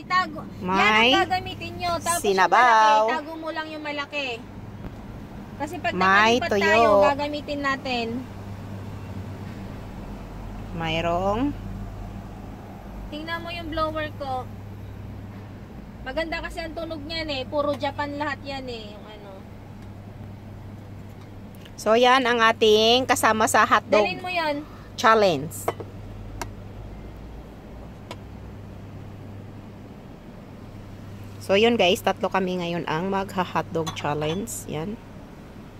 itago. May yan ang gagamitin nyo. Tapos sinabaw. yung malaki, itago mo lang yung malaki. Kasi pag May nakalipat tuyo. tayo, gagamitin natin. Mayroong Tingnan mo yung blower ko. Maganda kasi ang tunog niyan eh. Puro Japan lahat yan eh. Yung ano. So yan ang ating kasama sa hotdog Dalhin mo yan. challenge. So yun guys, tatlo kami ngayon ang magha-hotdog challenge. Yan.